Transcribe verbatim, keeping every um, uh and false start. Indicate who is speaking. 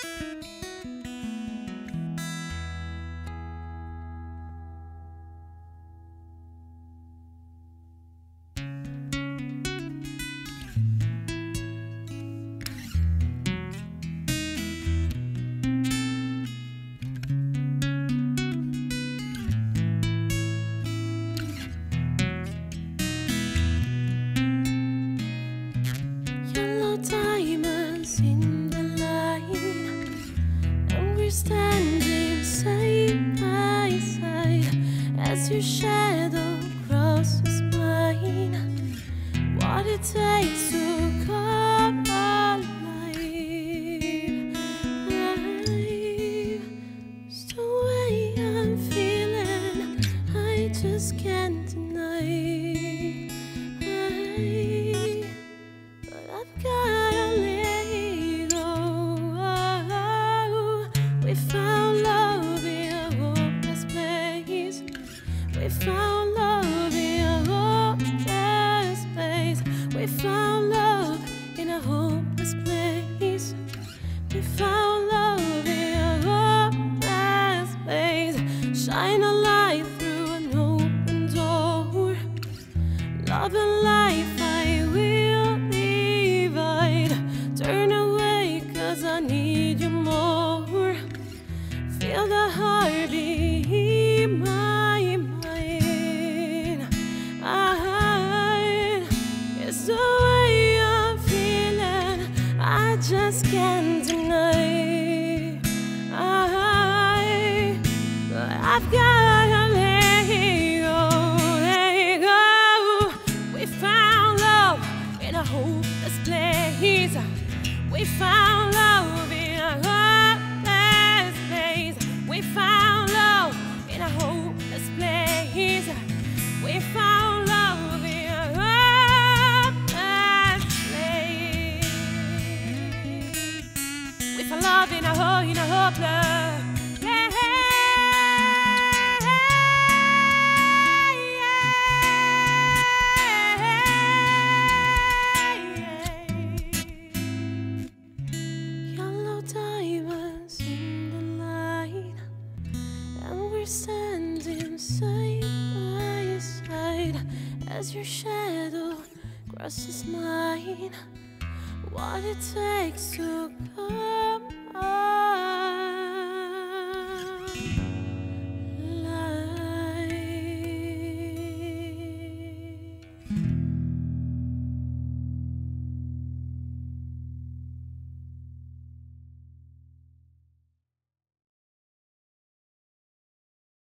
Speaker 1: Diamonds in the light, and we're standing side by side as your shadow crosses mine. What it takes to come alive, alive. It's the way I'm feeling, I just can't deny. I've gotta let go. We found love in a hopeless place. We found love in a hopeless place. We found love in a hopeless place. We found love in a hopeless place. Shine a light through an open door. Love and life, I will divide. Turn away, cause I need you more. Feel the heartbeat in my mind. I, it's the way I'm feeling, I just can't deny. I, but I've gotta let go, let go. We found love in a hopeless place. We found love in a hopeless place. We found love in a hopeless place. We found love in a hopeless place. We found love in a ho in a hopeless place. Diamonds in the light, and we're standing side by side as your shadow crosses mine. What it takes to go